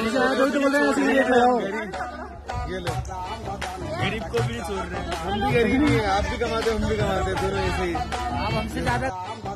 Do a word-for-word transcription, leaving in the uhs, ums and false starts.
से आया तो बोल रहे हैं ऐसे रेट लगाओ। ये लो, गरीब को भी नहीं छोड़ रहे। हम भी गरीब ही हैं, आप भी कमाते हम भी कमाते, दोनों ऐसे ही। आप हमसे ज्यादा